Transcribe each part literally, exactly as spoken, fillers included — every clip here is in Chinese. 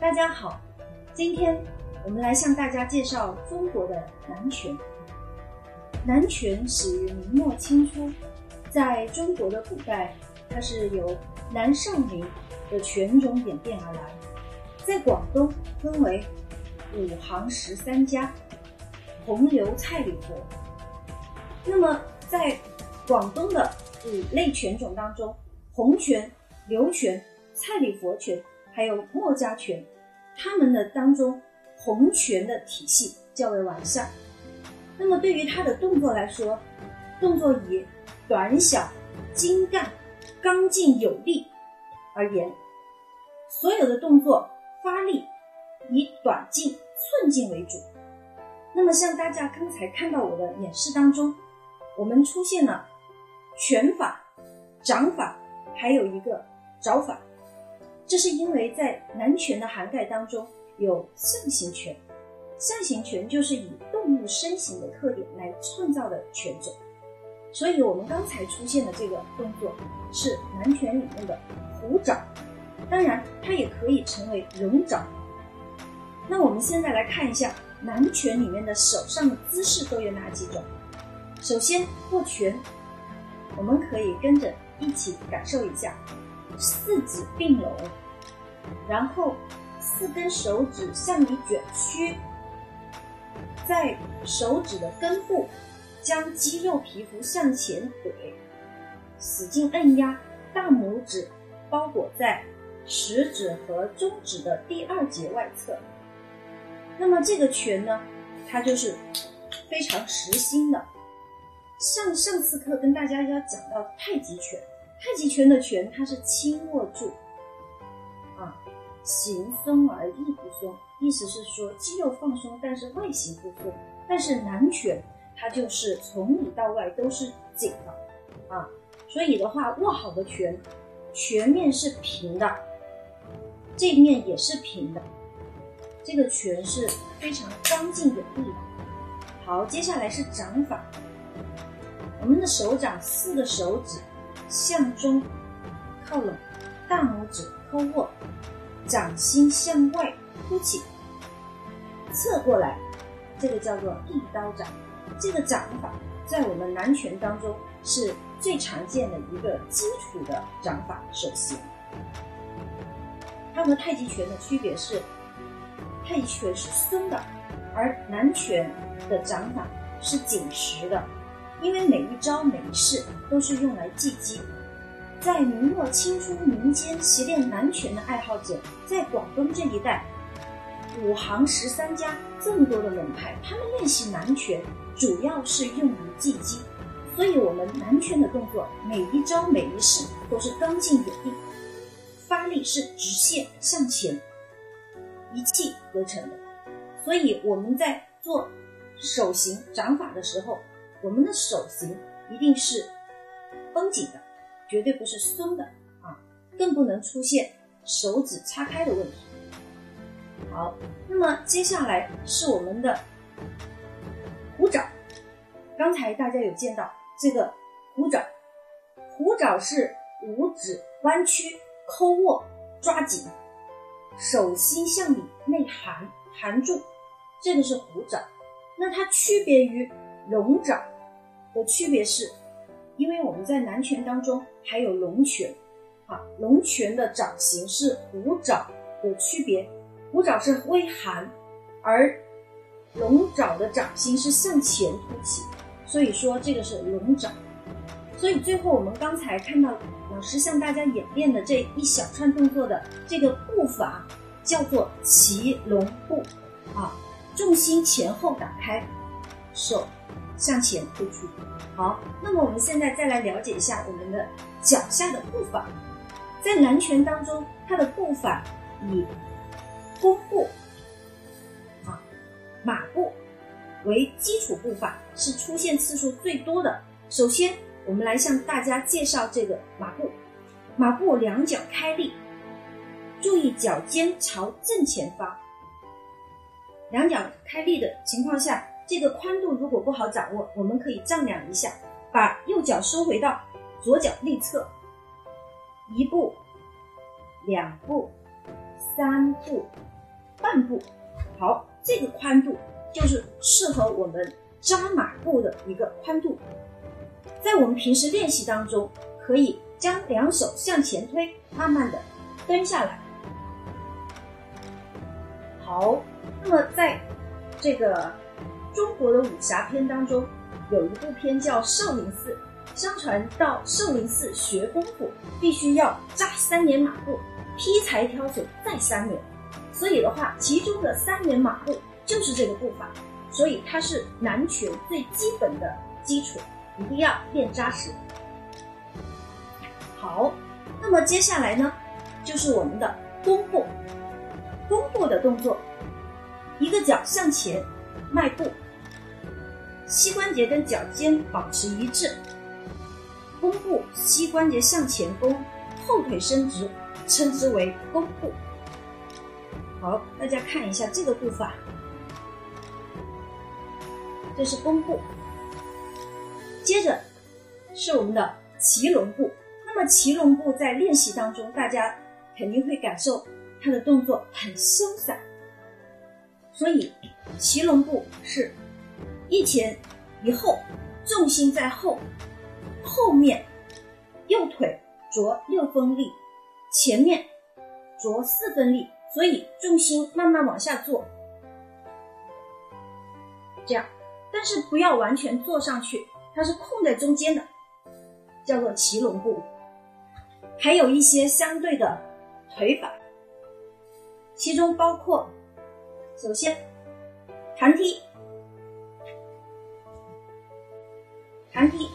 大家好，今天我们来向大家介绍中国的南拳。南拳始于明末清初，在中国的古代，它是由南上林的拳种演变而来。在广东分为五行十三家，洪流蔡李佛。那么在广东的五类拳种当中，洪拳、刘拳、蔡李佛拳还有墨家拳，他们的当中洪拳的体系较为完善。那么对于他的动作来说，动作以短小、精干、刚劲有力而言，所有的动作发力以短劲、寸劲为主。那么像大家刚才看到我的演示当中，我们出现了拳法、掌法，还有一个爪法。这是因为在南拳的涵盖当中有象形拳，象形拳就是以动物身形的特点来创造的拳种，所以我们刚才出现的这个动作是南拳里面的虎爪，当然它也可以成为龙爪。那我们现在来看一下南拳里面的手上的姿势都有哪几种。首先握拳，我们可以跟着一起感受一下，四指并拢，然后四根手指向里卷曲，在手指的根部将肌肉皮肤向前怼，使劲按压，大拇指包裹在食指和中指的第二节外侧。那么这个拳呢，它就是非常实心的。上上次课跟大家要讲到太极拳，太极拳的拳它是轻握住啊，形松而意不松，意思是说肌肉放松，但是外形不松。但是南拳它就是从里到外都是紧的啊，所以的话，握好的拳，拳面是平的，这一面也是平的，这个拳是非常刚劲有力的。好，接下来是掌法。我们的手掌四个手指向中靠拢，大拇指抠握，掌心向外凸起，侧过来，这个叫做一刀掌。这个掌法在我们南拳当中是最常见的一个基础的掌法手型。它和太极拳的区别是，太极拳是松的，而南拳的掌法是紧实的。因为每一招每一式都是用来技击。在明末清初民间习练南拳的爱好者，在广东这一带五行十三家这么多的门派，他们练习南拳主要是用于技击，所以我们南拳的动作每一招每一式都是刚劲有力，发力是直线向前，一气呵成的。所以我们在做手型掌法的时候，我们的手型一定是绷紧的，绝对不是松的啊，更不能出现手指叉开的问题。好，那么接下来是我们的虎爪。刚才大家有见到这个虎爪，虎爪是五指弯曲抠握抓紧，手心向里内含含住，这个是虎爪。那它区别于龙爪的区别是，因为我们在南拳当中还有龙拳啊，龙拳的掌形是虎爪的区别，虎爪是微含，而龙爪的掌心是向前凸起，所以说这个是龙爪。所以最后我们刚才看到老师向大家演练的这一小串动作的这个步伐叫做骑龙步啊，重心前后打开，手向前突出。好，那么我们现在再来了解一下我们的脚下的步法。在南拳当中，它的步法以弓步啊、马步为基础步法，是出现次数最多的。首先我们来向大家介绍这个马步。马步两脚开立，注意脚尖朝正前方。两脚开立的情况下，这个宽度如果不好掌握，我们可以丈量一下，把右脚收回到左脚内侧，一步、两步、三步、 半步。好，这个宽度就是适合我们扎马步的一个宽度。在我们平时练习当中，可以将两手向前推，慢慢的蹲下来。好，那么在这个中国的武侠片当中，有一部片叫《少林寺》，相传到少林寺学功夫，必须要扎三年马步，劈柴挑水再三年。所以的话，其中的三年马步就是这个步法，所以它是南拳最基本的基础，一定要练扎实。好，那么接下来呢，就是我们的弓步。弓步的动作，一个脚向前迈步，膝关节跟脚尖保持一致。弓步，膝关节向前弓，后腿伸直，称之为弓步。好，大家看一下这个步法，这是弓步。接着是我们的骑龙步。那么骑龙步在练习当中，大家肯定会感受它的动作很潇洒，所以骑龙步是一前一后，重心在后，后面右腿着六分力，前面着四分力，所以重心慢慢往下坐，这样，但是不要完全坐上去，它是空在中间的，叫做骑龙步。还有一些相对的腿法，其中包括首先弹踢，弹踢，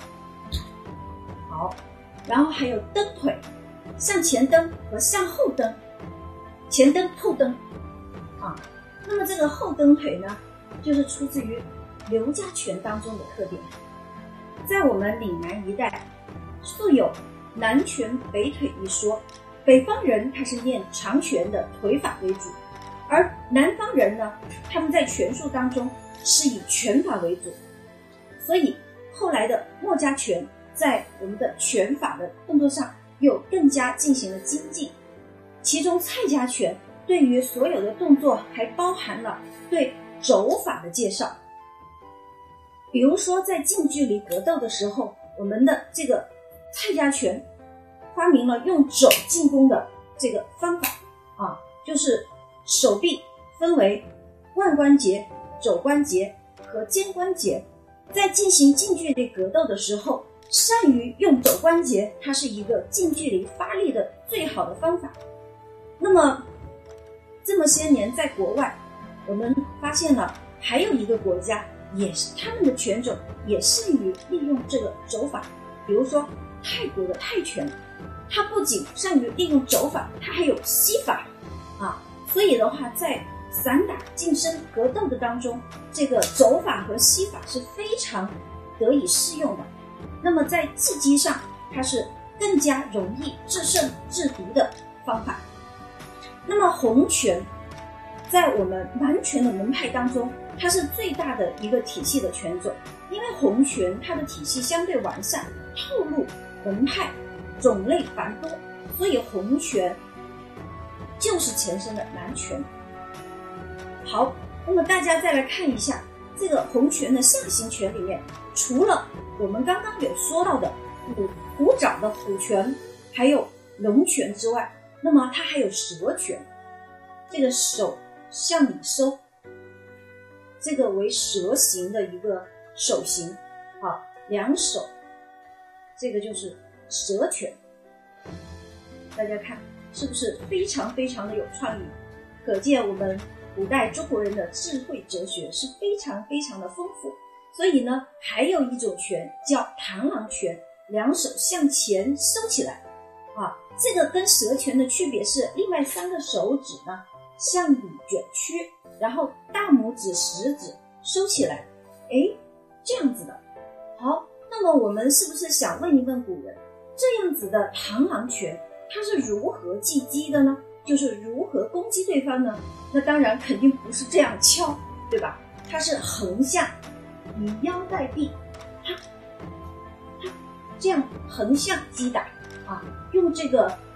好，然后还有蹬腿，向前蹬和向后蹬，前蹬后蹬啊。那么这个后蹬腿呢，就是出自于刘家拳当中的特点。在我们岭南一带，素有南拳北腿一说，北方人他是练长拳的腿法为主，而南方人呢，他们在拳术当中是以拳法为主，所以后来的墨家拳在我们的拳法的动作上又更加进行了精进。其中蔡家拳对于所有的动作还包含了对肘法的介绍，比如说在近距离格斗的时候，我们的这个蔡家拳发明了用肘进攻的这个方法啊，就是手臂分为腕关节、肘关节和肩关节，在进行近距离格斗的时候，善于用肘关节，它是一个近距离发力的最好的方法。那么这么些年在国外，我们发现了还有一个国家也是他们的拳种也善于利用这个肘法，比如说泰国的泰拳，它不仅善于利用肘法，它还有膝法啊，所以的话在散打近身格斗的当中，这个肘法和膝法是非常得以适用的。那么在技击上，它是更加容易制胜制敌的方法。那么洪拳在我们南拳的门派当中，它是最大的一个体系的拳种，因为洪拳它的体系相对完善，套路门派种类繁多，所以洪拳就是前身的南拳。好，那么大家再来看一下这个洪拳的象形拳里面，除了我们刚刚有说到的虎虎爪的虎拳，还有龙拳之外，那么它还有蛇拳，这个手向里收，这个为蛇形的一个手型，好，两手，这个就是蛇拳。大家看是不是非常非常的有创意？可见我们古代中国人的智慧哲学是非常非常的丰富。所以呢，还有一种拳叫螳螂拳，两手向前收起来啊，这个跟蛇拳的区别是，另外三个手指呢向里卷曲，然后大拇指、食指收起来，诶，这样子的。好，那么我们是不是想问一问古人，这样子的螳螂拳它是如何技击的呢？就是如何攻击对方呢？那当然肯定不是这样敲，对吧？它是横向以腰带臂，它它这样横向击打啊，用这个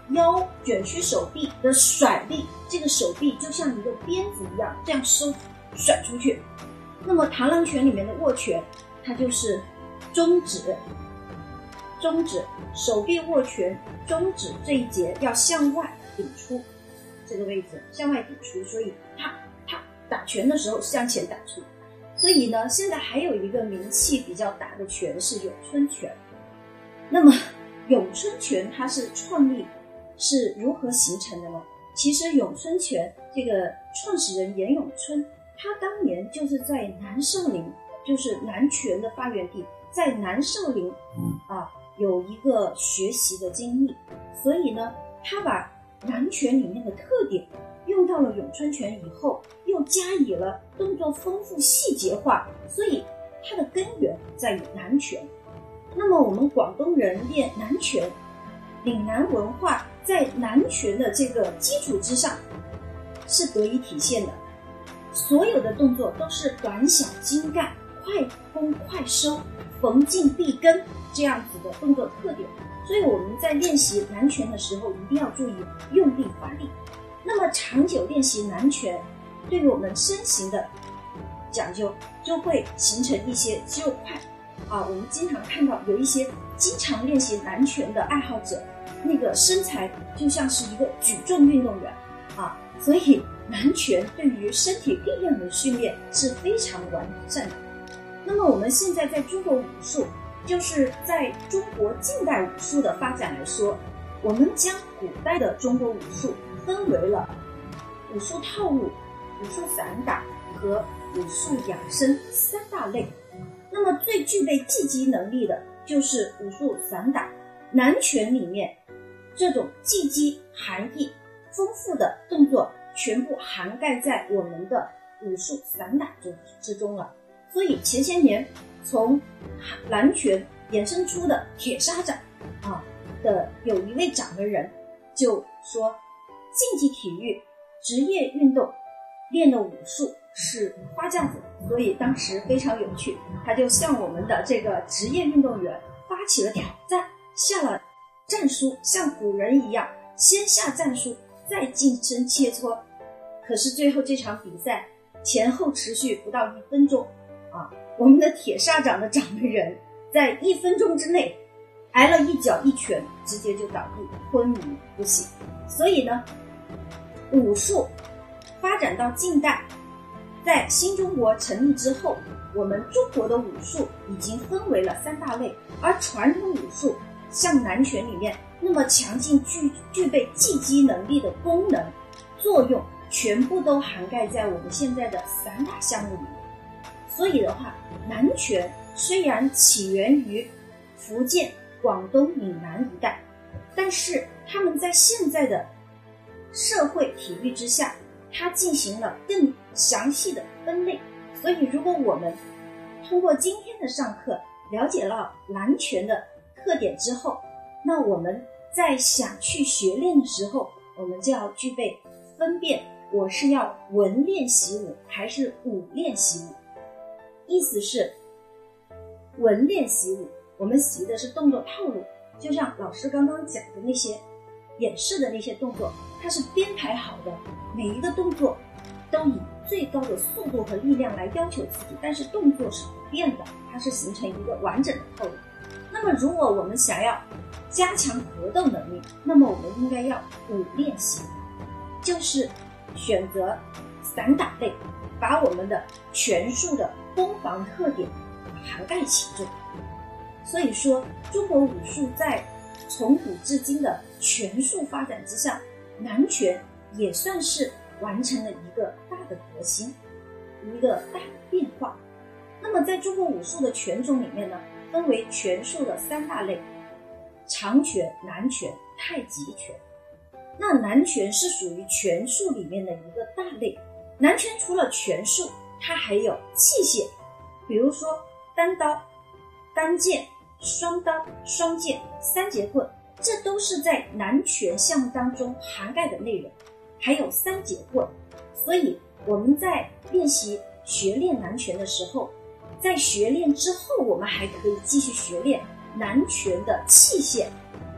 腰卷曲手臂的甩力，这个手臂就像一个鞭子一样这样收甩出去。那么螳螂拳里面的握拳，它就是中指，中指手臂握拳，中指这一节要向外顶出，这个位置向外顶出，所以它它打拳的时候向前打出。所以呢，现在还有一个名气比较大的拳是咏春拳。那么咏春拳它是创立是如何形成的呢？其实咏春拳这个创始人严咏春，他当年就是在南少林，就是南拳的发源地，在南少林啊有一个学习的经历，所以呢，他把南拳里面的特点用到了咏春拳以后，又加以了动作丰富细节化，所以它的根源在于南拳。那么我们广东人练南拳，岭南文化在南拳的这个基础之上是得以体现的，所有的动作都是短小精干，快攻快收，逢进必跟这样子的动作特点。所以我们在练习南拳的时候一定要注意用力发力。那么长久练习南拳对于我们身形的讲究，就会形成一些肌肉块啊。我们经常看到有一些经常练习南拳的爱好者，那个身材就像是一个举重运动员啊。所以南拳对于身体力量的训练是非常完善的。那么我们现在在中国武术，就是在中国近代武术的发展来说，我们将古代的中国武术分为了武术套路、武术散打和武术养生三大类。那么最具备技击能力的就是武术散打。南拳里面这种技击含义丰富的动作全部涵盖在我们的武术散打之之中了。所以前些年从南拳衍生出的铁砂掌啊的有一位掌门人就说，竞技体育职业运动练的武术是花架子，所以当时非常有趣，他就向我们的这个职业运动员发起了挑战，下了战书，像古人一样先下战书再近身切磋。可是最后这场比赛前后持续不到一分钟啊，我们的铁砂掌的掌门人在一分钟之内挨了一脚一拳，直接就倒地昏迷不醒。所以呢，武术发展到近代，在新中国成立之后，我们中国的武术已经分为了三大类，而传统武术像南拳里面那么强劲具具备技击能力的功能作用，全部都涵盖在我们现在的散打项目里面。所以的话，南拳虽然起源于福建、广东闽南一带，但是他们在现在的社会体育之下，它进行了更详细的分类。所以如果我们通过今天的上课了解了南拳的特点之后，那我们在想去学练的时候，我们就要具备分辨，我是要文练习武还是武练习武。意思是文练习武，我们习的是动作套路，就像老师刚刚讲的那些演示的那些动作，它是编排好的，每一个动作都以最高的速度和力量来要求自己，但是动作是不变的，它是形成一个完整的套路。那么如果我们想要加强格斗能力，那么我们应该要武练习，就是选择散打类，把我们的拳术的攻防特点涵盖其中。所以说中国武术在从古至今的拳术发展之下，南拳也算是完成了一个大的革新，一个大的变化。那么在中国武术的拳种里面呢，分为拳术的三大类：长拳、南拳、太极拳。那南拳是属于拳术里面的一个大类。南拳除了拳术，它还有器械，比如说单刀、单剑、双刀、双剑、三节棍，这都是在南拳项目当中涵盖的内容。还有三节棍，所以我们在练习学练南拳的时候，在学练之后，我们还可以继续学练南拳的器械，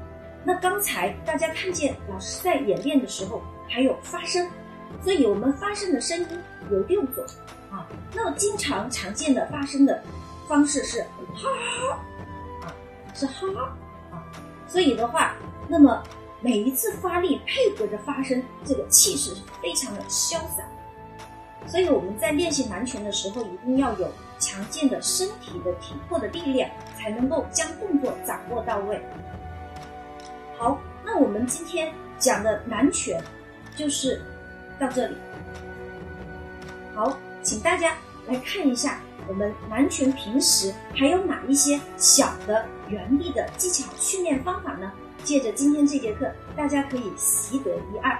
那刚才大家看见老师在演练的时候还有发声，所以我们发声的声音有六种啊。那么经常常见的发声的方式是哈啊，是哈啊。所以的话，那么每一次发力配合着发声，这个气势非常的潇洒。所以我们在练习南拳的时候，一定要有强健的身体的体魄的力量，才能够将动作掌握到位。好，那我们今天讲的南拳就是到这里。好，请大家来看一下我们南拳平时还有哪一些小的原力的技巧训练方法呢？借着今天这节课，大家可以习得一二。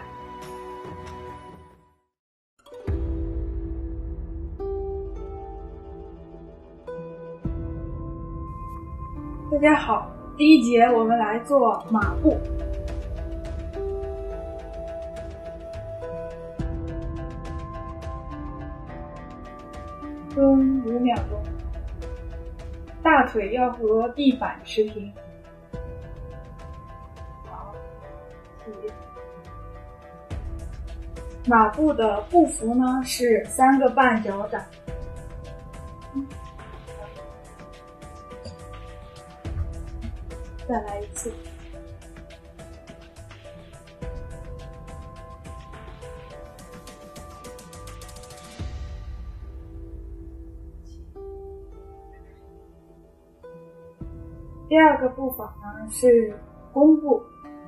大家好，第一节我们来做马步。蹲五秒钟，大腿要和地板持平。好，起。马步的步幅呢是三个半脚掌。再来一次。第二个步法呢是弓步。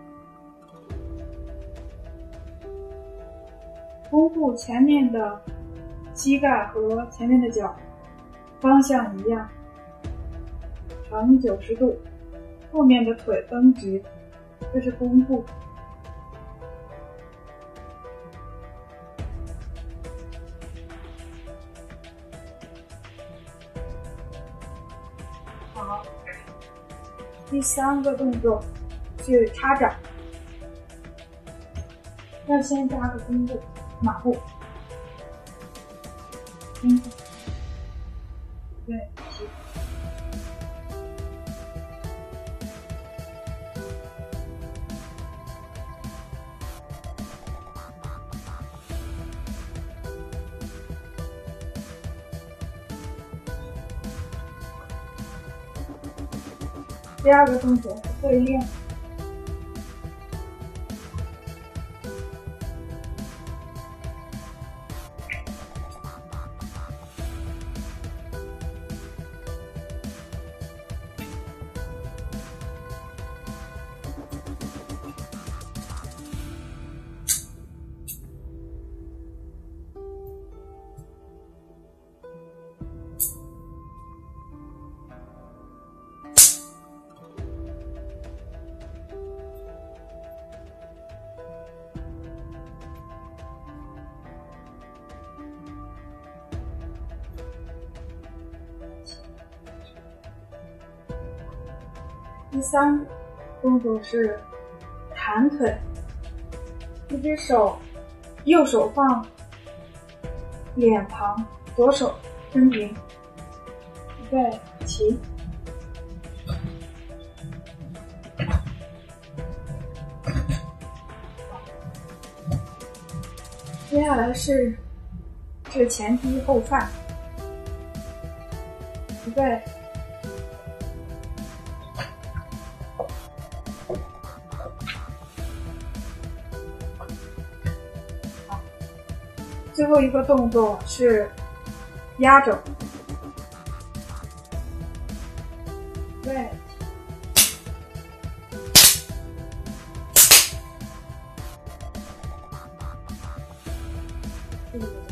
弓步前面的膝盖和前面的脚方向一样，呈九十度。后面的腿绷直，这是弓步。好，第三个动作是叉掌，要先加个弓步，马步，弓步，对，起。第二个动作是对练，第三个动作是弹腿，一只手，右手放脸庞，左手伸平，预备起。接下来是是前踢后踹，预备。最后一个动作是压肘，对，这个